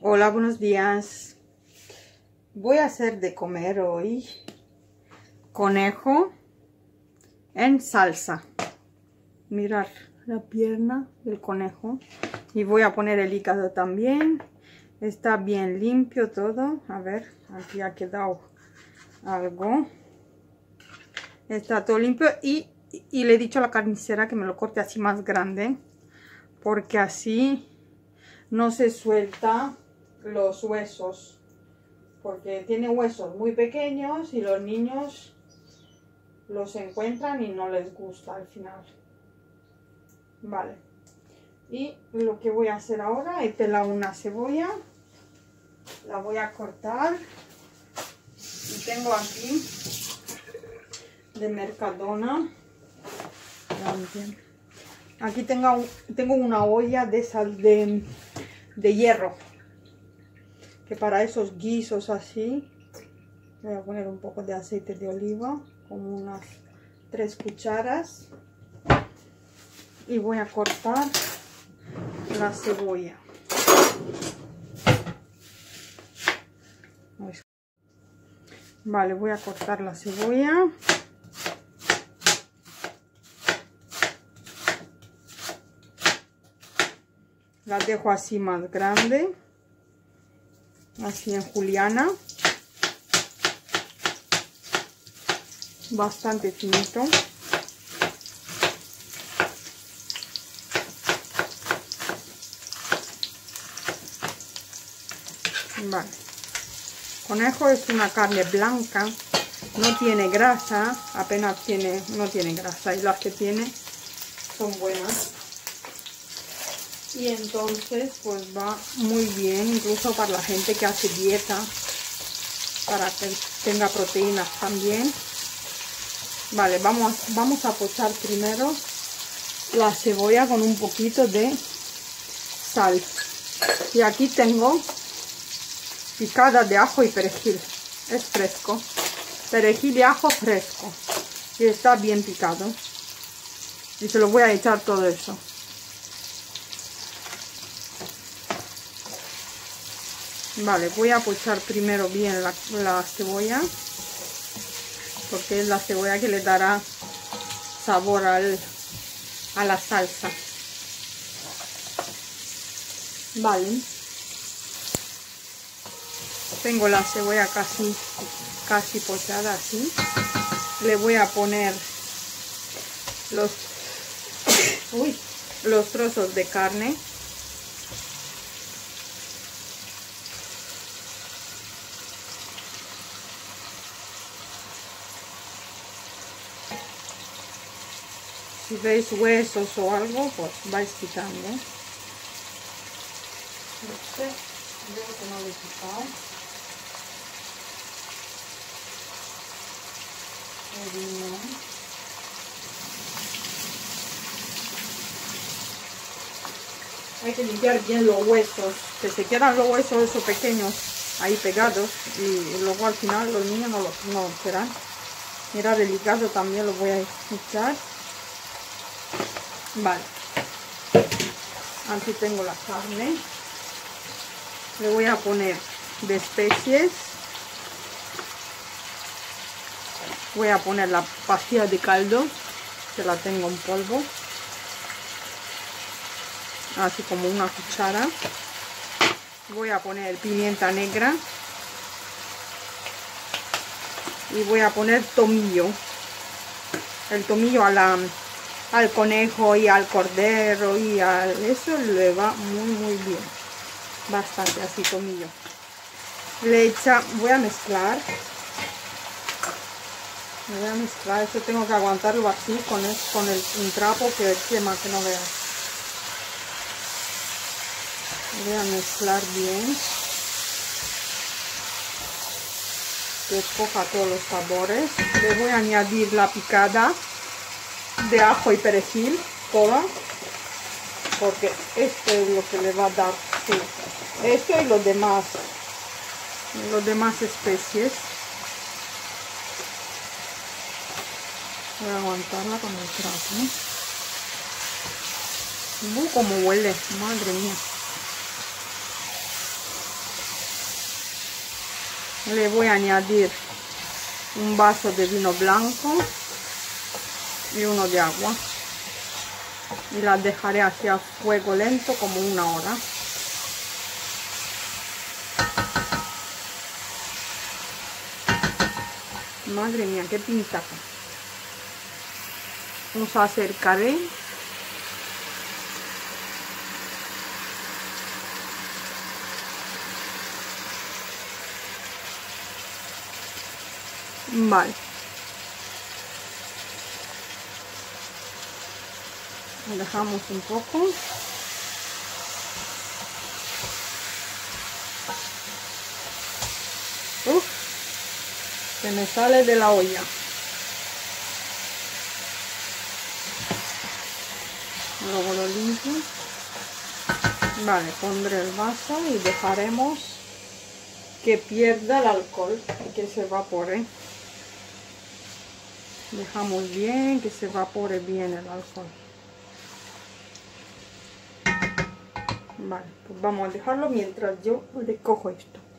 Hola, buenos días. Voy a hacer de comer hoy conejo en salsa. Mirar la pierna del conejo. Y voy a poner el hígado también. Está bien limpio todo. A ver, aquí ha quedado algo. Está todo limpio y le he dicho a la carnicera que me lo corte así más grande. Porque así no se suelta los huesos, porque tiene huesos muy pequeños y los niños los encuentran y no les gusta al final. Vale, y lo que voy a hacer ahora, he pelado una cebolla, la voy a cortar y tengo aquí de Mercadona, aquí tengo una olla de sal de hierro, que para esos guisos así voy a poner un poco de aceite de oliva, como unas 3 cucharas, y voy a cortar la cebolla. Vale, voy a cortar la cebolla. La dejo así más grande, así en juliana, bastante finito. Vale. Conejo es una carne blanca, no tiene grasa, apenas no tiene grasa, y las que tiene son buenas. Y entonces pues va muy bien, incluso para la gente que hace dieta, para que tenga proteínas también. Vale, vamos a pochar primero la cebolla con un poquito de sal. Y aquí tengo picada de ajo y perejil, es fresco, perejil y ajo fresco, y está bien picado. Y se lo voy a echar todo eso. Vale, voy a pochar primero bien la cebolla, porque es la cebolla que le dará sabor a la salsa. Vale, tengo la cebolla casi pochada así. Le voy a poner los trozos de carne. Si veis huesos o algo, pues vais quitando. Veo que no lo he quitado. Hay que limpiar bien los huesos, que se quedan los huesos esos pequeños ahí pegados, y luego al final los niños no serán. Mira, el hígado también lo voy a echar. Vale, aquí tengo la carne. Le voy a poner de especies. Voy a poner la pastilla de caldo, que la tengo en polvo, así como una cuchara. Voy a poner pimienta negra y voy a poner tomillo. El tomillo al conejo y al cordero y a eso le va muy bien, bastante así tomillo. Voy a mezclar, esto tengo que aguantarlo así con un trapo que quema, que no veas. Voy a mezclar bien, que coja todos los sabores. Le voy a añadir la picada de ajo y perejil, toda, porque esto es lo que le va a dar, sí, esto y los demás especies. Voy a aguantarla con el trapo. Como huele, madre mía. Le voy a añadir un vaso de vino blanco y uno de agua. Y las dejaré así a fuego lento como 1 hora. Madre mía, qué pintaca. Os acercaré. Vale. Lo dejamos un poco. Uf, se me sale de la olla. Luego lo limpio. Vale, pondré el vaso y dejaremos que pierda el alcohol y que se evapore. Dejamos bien que se evapore bien el alcohol. Vale, pues vamos a dejarlo mientras yo recojo esto.